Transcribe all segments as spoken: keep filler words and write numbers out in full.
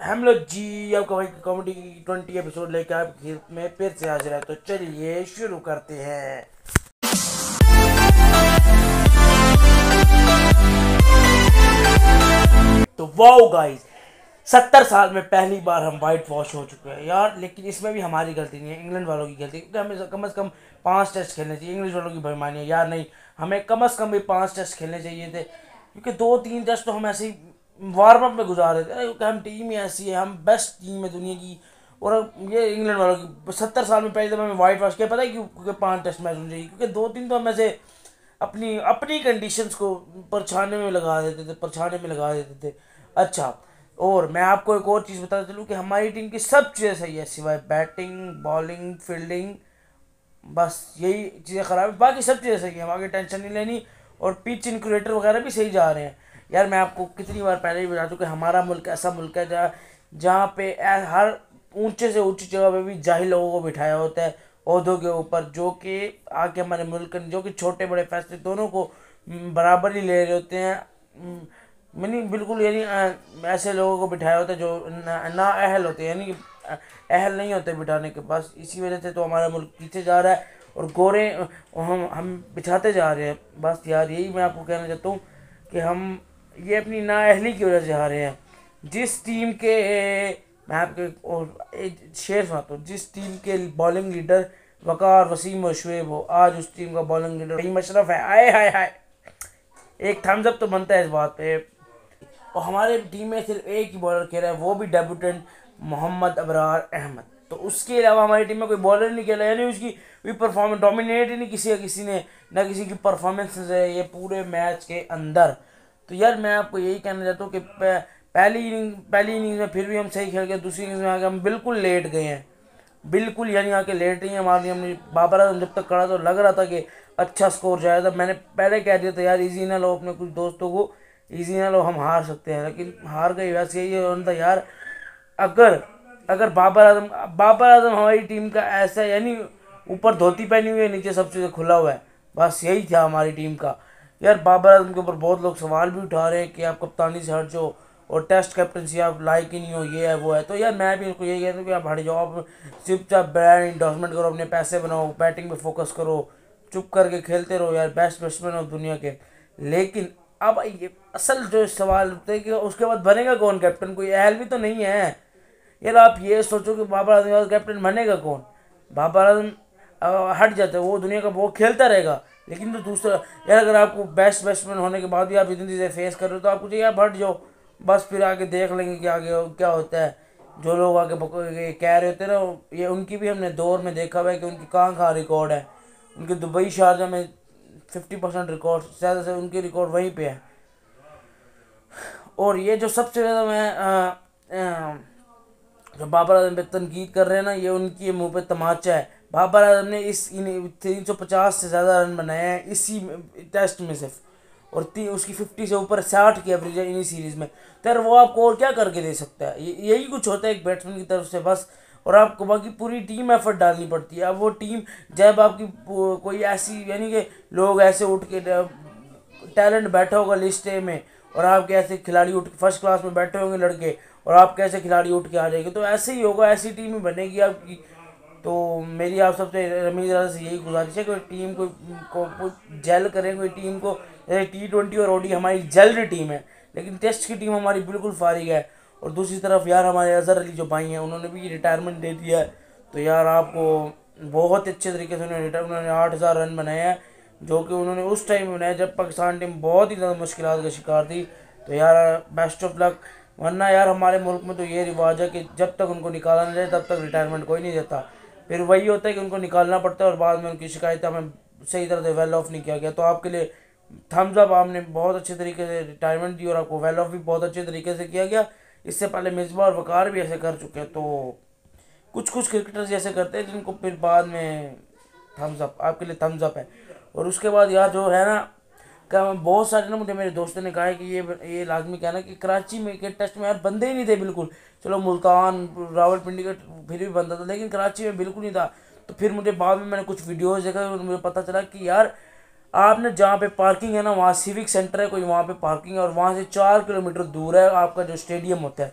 हम लोग जी आपका भाई कॉमेडी ट्वेंटी एपिसोड लेके आप खेत में फिर से हाजिर है। तो चलिए शुरू करते हैं। तो वाओ गाइस, सत्तर साल में पहली बार हम वाइट वॉश हो चुके हैं यार। लेकिन इसमें भी हमारी गलती नहीं है, इंग्लैंड वालों की गलती है, क्योंकि हमें कम से कम पांच टेस्ट खेलने चाहिए। इंग्लिश वालों की बेईमानी है यार, नहीं हमें कम से कम भी पांच टेस्ट खेलने चाहिए थे, क्योंकि दो तीन टेस्ट तो हम ऐसे ही वार्म अप में गुजार रहे थे। अरे क्योंकि हम टीम ही ऐसी है, हम बेस्ट टीम है दुनिया की। और ये इंग्लैंड वालों की सत्तर साल में पहली दफा हमें वाइट वॉश किया। पता है क्यों? क्योंकि पांच टेस्ट मैच होने चाहिए, क्योंकि दो तीन तो हम ऐसे अपनी अपनी कंडीशंस को परछाने में लगा देते थे परछाने में लगा देते थे। अच्छा, और मैं आपको एक और चीज़ बताता चलूँ कि हमारी टीम की सब चीज़ें सही है सिवाय बैटिंग, बॉलिंग, फील्डिंग। बस यही चीज़ें ख़राब है, बाकी सब चीज़ें सही हैं, आगे टेंशन नहीं लेनी। और पिच इंक्यूरेटर वगैरह भी सही जा रहे हैं यार। मैं आपको कितनी बार पहले ही बता चुका कि हमारा मुल्क ऐसा मुल्क है जहाँ जहाँ पे ऐ- हर ऊंचे से ऊंची जगह पे भी जाहिल लोगों को बिठाया होता है ओहदों के ऊपर, जो कि आके हमारे मुल्क जो कि छोटे बड़े फैसले दोनों को हम्म, बराबर ही ले रहे होते हैं। हम्म, मैंने बिल्कुल यानी अ, ऐसे लोगों को बिठाया होता है जो ना, ना अहल होते हैं, यानी कि अ, अहल नहीं होते बिठाने के पास। इसी वजह से तो हमारा मुल्क पीछे जा रहा है और गोरे अ, हम हम बिछाते जा रहे हैं। बस यार यही मैं आपको कहना चाहता हूँ कि हम ये अपनी नाअहली की वजह से हारे हैं। जिस टीम के मैं आपके और एक शेर सुनाता हूँ, जिस टीम के बॉलिंग लीडर वकार, वसीम और शुएब हो, आज उस टीम का बॉलिंग लीडर वहीम अशरफ है। आए हाय हाय, एक थम्स अप तो बनता है इस बात पे। और हमारे टीम में सिर्फ एक ही बॉलर खेला है, वो भी डेब्यूटेंट मोहम्मद अबरार अहमद। तो उसके अलावा हमारी टीम में कोई बॉलर नहीं खेला, यानी उसकी कोई परफॉर्मेंस डोमिनेट ही नहीं किसी का किसी ने, ना किसी की परफॉर्मेंस है ये पूरे मैच के अंदर। तो यार मैं आपको यही कहना चाहता हूँ कि प- पहली इनिंग पहली इनिंग्स में फिर भी हम सही खेल गए, दूसरी इनिंग्स में आके हम बिल्कुल लेट गए हैं। बिल्कुल यानी आके लेट रही है हमारी। हमने बाबर आजम जब तक खड़ा तो लग रहा था कि अच्छा स्कोर जाएगा। मैंने पहले कह दिया था यार इजी ना लो, अपने कुछ दोस्तों को इजी ना लो, हम हार सकते हैं, लेकिन हार गई। वैसे यही होना था यार। अगर अगर बाबर आजम बाबर आजम हमारी टीम का ऐसा, यानी ऊपर धोती पहनी हुई है, नीचे सब चीज़ें खुला हुआ है, बस यही था हमारी टीम का। यार बाबर आजम के ऊपर बहुत लोग सवाल भी उठा रहे हैं कि आप कप्तानी से हट जाओ और टेस्ट कैप्टनसी आप लायक ही नहीं हो, ये है वो है। तो यार मैं भी उनको यही कहता हूँ कि आप हट जाओ, आप चुपचाप ब्रांड इंडोर्समेंट करो, अपने पैसे बनाओ, बैटिंग पे फोकस करो, चुप करके खेलते रहो यार, बेस्ट बैट्समैन हो दुनिया के। लेकिन अब ये असल जो सवाल उठते हैं कि उसके बाद बनेगा कौन कैप्टन? कोई अहल भी तो नहीं है यार। आप ये सोचो कि बाबर आजम के बाद कैप्टन बनेगा कौन? बाबर आजम अ, हट जाता है, वो दुनिया का वो खेलता रहेगा, लेकिन तो दूसरा यार, अगर आपको बेस्ट बैट्समैन होने के बाद भी आप इतनी चीज़ें फेस कर रहे हो तो आपको चाहिए आप हट जाओ। बस फिर आगे देख लेंगे कि आगे क्या होता है। जो लोग आगे बक- ये कह रहे होते हैं ना, ये उनकी भी हमने दौर में देखा हुआ है कि उनकी कहाँ कहाँ रिकॉर्ड है। उनके दुबई शारजा में फिफ्टी परसेंट रिकॉर्ड, ज़्यादा से उनके रिकॉर्ड वहीं पे है। और ये जो सबसे ज़्यादा मैं अ, अ, जो बाबर आजम पे तनकीद कर रहे हैं ना, ये उनकी मुंह पे तमाचा है। बाबर आजम ने इस तीन सौ पचास से ज़्यादा रन बनाए हैं इसी टेस्ट में सिर्फ, और ती, उसकी फिफ्टी से ऊपर साठ की एवरेज है इन्हीं सीरीज़ में। तो यार वो आपको और क्या करके दे सकता है? ये- यही कुछ होता है एक बैट्समैन की तरफ से बस। और आपको बाकी पूरी टीम एफर्ट डालनी पड़ती है। अब वो टीम जब आपकी पू- कोई ऐसी, यानी कि लोग ऐसे उठ के टैलेंट बैठा होगा लिस्ट ए में, और आपके ऐसे खिलाड़ी उठ फर्स्ट क्लास में बैठे होंगे लड़के, और आप कैसे खिलाड़ी उठ के आ जाएंगे, तो ऐसे ही होगा, ऐसी टीम ही बनेगी आपकी। तो मेरी आप सबसे रमीज राजा से यही गुजारिश है कि टीम को, को, को जेल करें, कोई टीम को। जैसे टी ट्वेंटी और ओडी हमारी जल्द टीम है, लेकिन टेस्ट की टीम हमारी बिल्कुल फारिग है। और दूसरी तरफ यार हमारे अजहर अली जो भाई हैं, उन्होंने भी रिटायरमेंट दे दिया है। तो यार आपको बहुत अच्छे तरीके से उन्होंने रिटायर उन्होंने आठ हज़ार रन बनाए हैं, जो कि उन्होंने उस टाइम बनाया जब पाकिस्तान टीम बहुत ही ज़्यादा मुश्किल का शिकार थी। तो यार बेस्ट ऑफ लक। वरना यार हमारे मुल्क में तो ये रिवाज है कि जब तक उनको निकाला नहीं जाए तब तक रिटायरमेंट कोई नहीं देता। फिर वही होता है कि उनको निकालना पड़ता है और बाद में उनकी शिकायत हमें सही तरह से वेल ऑफ नहीं किया गया। तो आपके लिए थम्स अप, आपने बहुत अच्छे तरीके से रिटायरमेंट दी और आपको वेल ऑफ भी बहुत अच्छे तरीके से किया गया। इससे पहले मिसबा और वकार भी ऐसे कर चुके हैं। तो कुछ कुछ क्रिकेटर्स ऐसे करते हैं जिनको फिर बाद में थम्स अप, आपके लिए थम्स अप है। और उसके बाद यार जो है ना, क्या बहुत सारे ना मुझे मेरे दोस्तों ने कहा है कि ये ये लाजमी कहना कि कराची में के टेस्ट में यार बंदे ही नहीं थे बिल्कुल। चलो मुल्तान रावलपिंडी का फिर भी बंदा था, लेकिन कराची में बिल्कुल नहीं था। तो फिर मुझे बाद में मैंने कुछ वीडियोस देखा और मुझे पता चला कि यार आपने जहाँ पे पार्किंग है ना, वहाँ सिविक सेंटर है कोई, वहाँ पे पार्किंग है, और वहाँ से चार किलोमीटर दूर है आपका जो स्टेडियम होता है।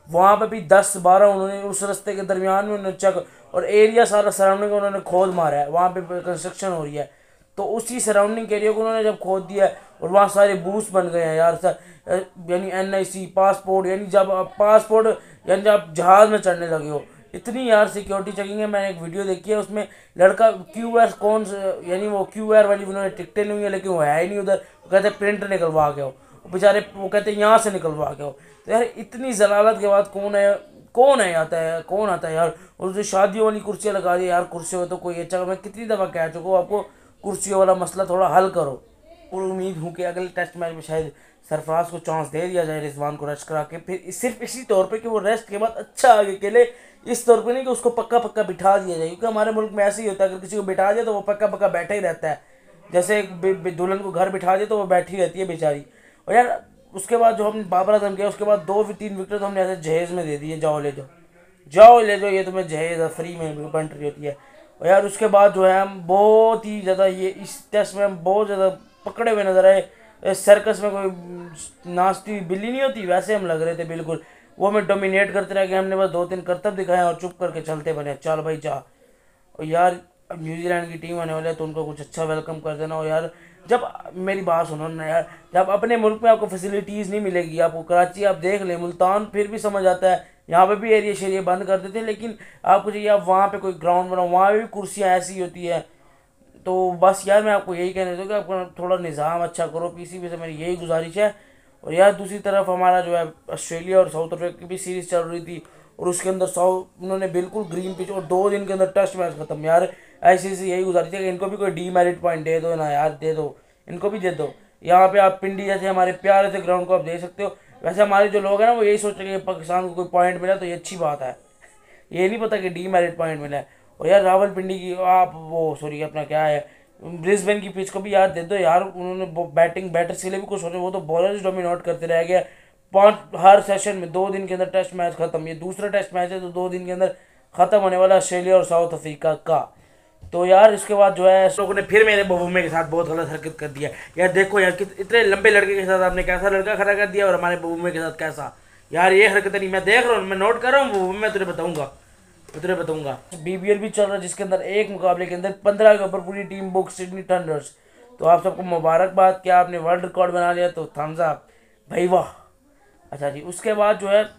वहाँ पे भी दस बारह उन्होंने उस रास्ते के दरमियान में उन्होंने चक और एरिया सारा सराउंडिंग उन्होंने खोद मारा है, वहाँ पे कंस्ट्रक्शन हो रही है। तो उसी सराउंडिंग एरिया को उन्होंने जब खोद दिया है और वहाँ सारे बूथ बन गए हैं यार सर, यानी एन आई सी पासपोर्ट, यानी जब आप पासपोर्ट यानी जब आप जहाज़ में चढ़ने लगे हो, इतनी यार सिक्योरिटी चेकिंग है। मैंने एक वीडियो देखी है, उसमें लड़का क्यू आर कौन यानी वो क्यू आर वाली उन्होंने टिकटें ली हुई है, लेकिन वो है ही नहीं उधर। वो कहते प्रिंट निकलवा के हो, बेचारे वो कहते यहाँ से निकलवा के हो। तो यार इतनी जलालत के बाद कौन है कौन है आता है कौन आता है यार। और जो शादियों वाली कुर्सियाँ लगा दी यार, कुर्सियों तो कोई अच्छा, मैं कितनी दफ़ा कह चुका हूँ आपको, कुर्सियों वाला मसला थोड़ा हल करो। और उम्मीद हूँ कि अगले टेस्ट मैच में शायद सरफराज को चांस दे दिया जाए रिजवान को रेस्ट करा के, फिर सिर्फ इसी तौर पे कि वो रेस्ट के बाद अच्छा आगे खेले, इस तौर पे नहीं कि उसको पक्का पक्का बिठा दिया जाए। क्योंकि हमारे मुल्क में ऐसे ही होता है, अगर किसी को बिठा दिया तो वो पक्का पक्का बैठा ही रहता है। जैसे एक दुल्हन को घर बिठा दिया तो वो बैठी रहती है बेचारी। और यार उसके बाद जो हमने बाबर आजम किया, उसके बाद दो तीन विकेट तो हमने ऐसे जहेज़ में दे दिए, जाओ ले जाओ जाओ ले जाओ, ये तुम्हें जहेज फ्री में बन रही होती है। और यार उसके बाद जो है हम बहुत ही ज़्यादा ये इस टेस्ट में हम बहुत ज़्यादा पकड़े हुए नजर आए। सर्कस में कोई नाचती हुई बिल्ली नहीं होती, वैसे हम लग रहे थे बिल्कुल। वो हमें डोमिनेट करते रह गए, हमने बस दो तीन करतब दिखाए और चुप करके चलते बने, चल भाई जा। और यार अब न्यूजीलैंड की टीम आने वाली है तो उनको कुछ अच्छा वेलकम कर देना। और यार जब मेरी बात सुनो ना यार, जब अपने मुल्क में आपको फैसिलिटीज़ नहीं मिलेगी, आपको कराची आप देख ले, मुल्तान फिर भी समझ आता है, यहाँ पे भी एरिया शेरिया बंद कर देते हैं, लेकिन आपको चाहिए आप वहाँ पे कोई ग्राउंड बनाओ, वहाँ भी कुर्सियाँ ऐसी होती है। तो बस यार मैं आपको यही कहना चाहता हूँ कि आपको थोड़ा निज़ाम अच्छा करो, पीसीबी से मेरी यही गुजारिश है। और यार दूसरी तरफ हमारा जो है ऑस्ट्रेलिया और साउथ अफ्रीका की भी सीरीज़ चल रही थी, और उसके अंदर साउथ उन्होंने बिल्कुल ग्रीन पिच और दो दिन के अंदर टेस्ट मैच खत्म। यार ऐसी से यही गुजारिश है कि इनको भी कोई डी मेरिट पॉइंट दे दो ना यार, दे दो, इनको भी दे दो। यहाँ पे आप पिंडी जैसे हमारे प्यारे से ग्राउंड को आप दे सकते हो। वैसे हमारे जो लोग हैं ना वो यही सोच रहे हैं कि पाकिस्तान को कोई पॉइंट मिला तो ये अच्छी बात है, ये नहीं पता कि डी मेरिट पॉइंट मिला है। और यार रावलपिंडी की आप वो सॉरी अपना क्या है ब्रिस्बेन की पिच को भी यार दे दो यार, उन्होंने बैटिंग बैटर्स के लिए भी कुछ सोचे, वो तो बॉलर्स डोमिनेट करते रह गए पाँच हर सेशन में। दो दिन के अंदर टेस्ट मैच खत्म, ये दूसरा टेस्ट मैच है तो दो दिन के अंदर खत्म होने वाला ऑस्ट्रेलिया और साउथ अफ्रीका का। तो यार इसके बाद जो है लोगों ने फिर मेरे बबूमे के साथ बहुत गलत हरकत कर दिया। यार देखो यार कि इतने लंबे लड़के के साथ आपने कैसा लड़का खड़ा कर दिया और हमारे बबूमे के साथ कैसा, यार ये हरकत नहीं, मैं देख रहा हूँ, मैं नोट कर रहा हूँ, मैं तुझे बताऊंगा मैं तुझे बताऊंगा बीबीएल भी चल रहा है जिसके अंदर एक मुकाबले के अंदर पंद्रह के ऊपर पूरी टीम बुक सिडनी थंडर्स। तो आप सबको मुबारकबाद, क्या आपने वर्ल्ड रिकॉर्ड बना लिया, तो थम्स अप भाई वाह। अच्छा जी, उसके बाद जो है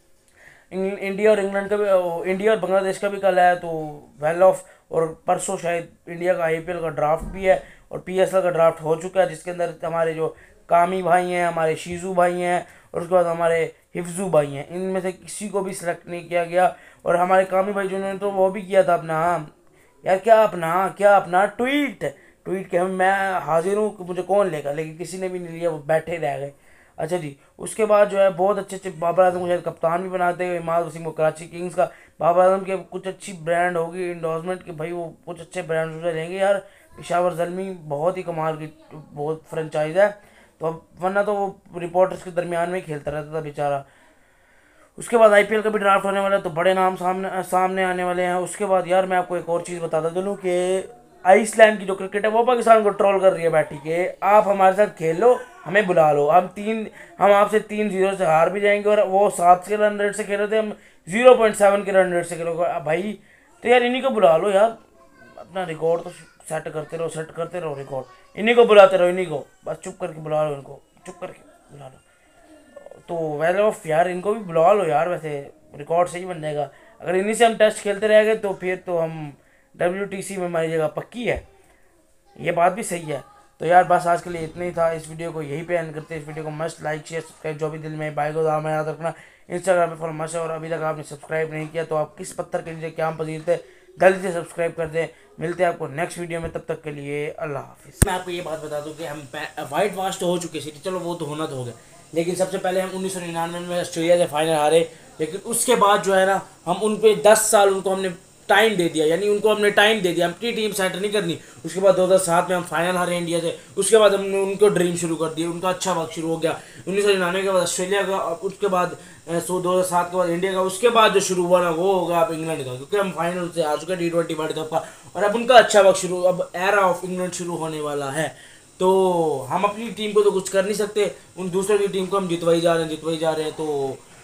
इंडिया और इंग्लैंड का भी, इंडिया और बांग्लादेश का भी कल है तो वेल ऑफ। और परसों शायद इंडिया का आईपीएल का ड्राफ्ट भी है और पीएसएल का ड्राफ्ट हो चुका है, जिसके अंदर हमारे जो कामी भाई हैं, हमारे शीजू भाई हैं और उसके बाद हमारे हिफ्जू भाई हैं, इनमें से किसी को भी सिलेक्ट नहीं किया गया। और हमारे कामी भाई जिन्होंने तो वो भी किया था अपना, यार क्या अपना क्या अपना ट्वीट ट्वीट के हम मैं हाजिर हूँ कि मुझे कौन लेगा, लेकिन किसी ने भी नहीं लिया, वो बैठे रह गए। अच्छा जी, उसके बाद जो है बहुत अच्छे अच्छे बाबर आजम को शायद कप्तान भी बनाते हुए, इमाद वसीम को कराची किंग्स का, बाबर आजम के कुछ अच्छी ब्रांड होगी इंडोर्समेंट की, भाई वो कुछ अच्छे ब्रांड उसे लेंगे यार। पेशावर जलमी बहुत ही कमाल की बहुत फ्रेंचाइज है, तो अब वरना तो वो रिपोर्टर्स के दरमियान में ही खेलता रहता था बेचारा। उसके बाद आईपीएल का भी ड्राफ्ट होने वाला है तो बड़े नाम सामने सामने आने वाले हैं। उसके बाद यार मैं आपको एक और चीज़ बताता चलूँ कि आइसलैंड की जो क्रिकेट है वो पाकिस्तान को ट्रोल कर रही है बैठी के, आप हमारे साथ खेल लो, हमें बुला लो, हम तीन हम आपसे तीन जीरो से हार भी जाएंगे। और वो सात के रन रेट से खेल रहे थे, हम जीरो पॉइंट सेवन के रन रेट से खेलोगे भाई, तो यार इन्हीं को बुला लो यार, अपना रिकॉर्ड तो सेट करते रहो सेट करते रहो रिकॉर्ड, इन्हीं को बुलाते रहो, इन्हीं को बस चुप करके बुला लो, इनको चुप करके बुला लो। तो वेल ऑफ यार इनको भी बुला लो यार, वैसे रिकॉर्ड सही बन जाएगा। अगर इन्हीं से हम टेस्ट खेलते रह गए तो फिर तो हम डब्ल्यूटीसी में हमारी जगह पक्की है, ये बात भी सही है। तो यार बस आज के लिए इतना ही था, इस वीडियो को यहीं पे एंड करते हैं। इस वीडियो को मस्ट लाइक शेयर सब्सक्राइब, जो भी दिल में बाइक को में याद रखना, इंस्टाग्राम पे फॉलो मस्ट है। और अभी तक आपने सब्सक्राइब नहीं किया तो आप किस पत्थर के नीचे क्या पसीर थे, जल्दी से सब्सक्राइब कर दें। मिलते हैं आपको नेक्स्ट वीडियो में, तब तक के लिए अल्लाह हाफिज़। मैं आपको ये बात बता दूं कि हम वाइट वॉश तो हो चुके सिटी, चलो वो तो होना तो हो गया, लेकिन सबसे पहले हम उन्नीस सौ निन्यानवे में ऑस्ट्रेलिया से फाइनल हारे, लेकिन उसके बाद जो है ना हम उन पे दस साल उनको हमने टाइम दे दिया, यानी उनको हमने टाइम दे दिया, अपनी टीम सेट नहीं करनी। उसके बाद दो हज़ार सात में हम फाइनल हारे इंडिया से, उसके बाद हमने उनको ड्रीम शुरू कर दिया, उनका अच्छा वक्त शुरू हो गया। उन्नीस सौ निन्यानवे के बाद ऑस्ट्रेलिया का, उसके बाद सो दो हज़ार सात के बाद इंडिया का, उसके बाद जो शुरू हुआ ना वो होगा अब इंग्लैंड का, क्योंकि हम फाइनल से आ चुके हैं टी ट्वेंटी वर्ल्ड कप का, और अब उनका अच्छा वक्त शुरू, अब एरा ऑफ इंग्लैंड शुरू होने वाला है। तो हम अपनी टीम को तो कुछ कर नहीं सकते, उन दूसरों की टीम को हम जितवाई जा रहे हैं जितवाई जा रहे हैं तो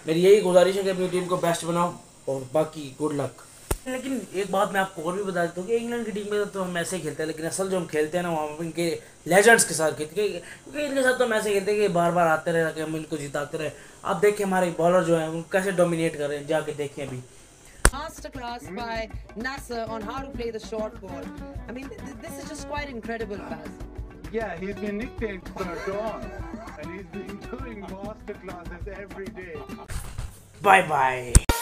मेरी यही गुजारिश है कि अपनी टीम को बेस्ट बनाओ और बाकी गुड लक। लेकिन एक बात मैं आपको और भी बता देता हूँ कि इंग्लैंड की टीम में तो हम ऐसे ही खेलते हैं, लेकिन असल जो हम खेलते हैं ना वहाँ पर इनके लेजेंड्स के साथ खेलते हैं, क्योंकि इनके साथ तो हम ऐसे खेलते हैं कि बार बार आते रहे ताकि हम इनको जिताते रहे। आप देखिए हमारे बॉलर जो हैं वो कैसे डोमिनेट कर रहे हैं, जाके देखिए अभी। Masterclass by Nasser on how to play the short ball. I mean, th this is just quite incredible, Baz. Yeah, he's been nicknamed Sir Dawn, and he's been doing masterclasses every day. Bye bye.